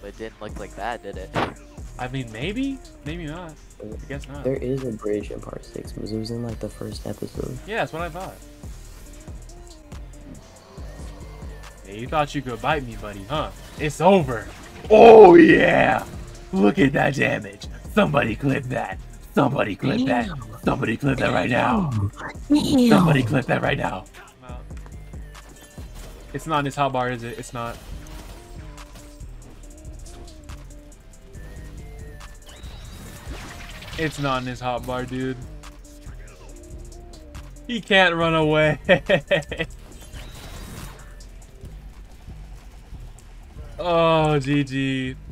but it didn't look like that, did it? I mean, maybe not. I guess not. There is a bridge in part 6, because it was in like the first episode. Yeah, that's what I thought. Yeah, you thought you could bite me, buddy, huh? It's over. Oh yeah! Look at that damage. Somebody clip that. Somebody clip that. Somebody clip that right now. Somebody clip that right now. It's not in his hotbar, is it? It's not. It's not in his hotbar, dude. He can't run away. Oh, GG.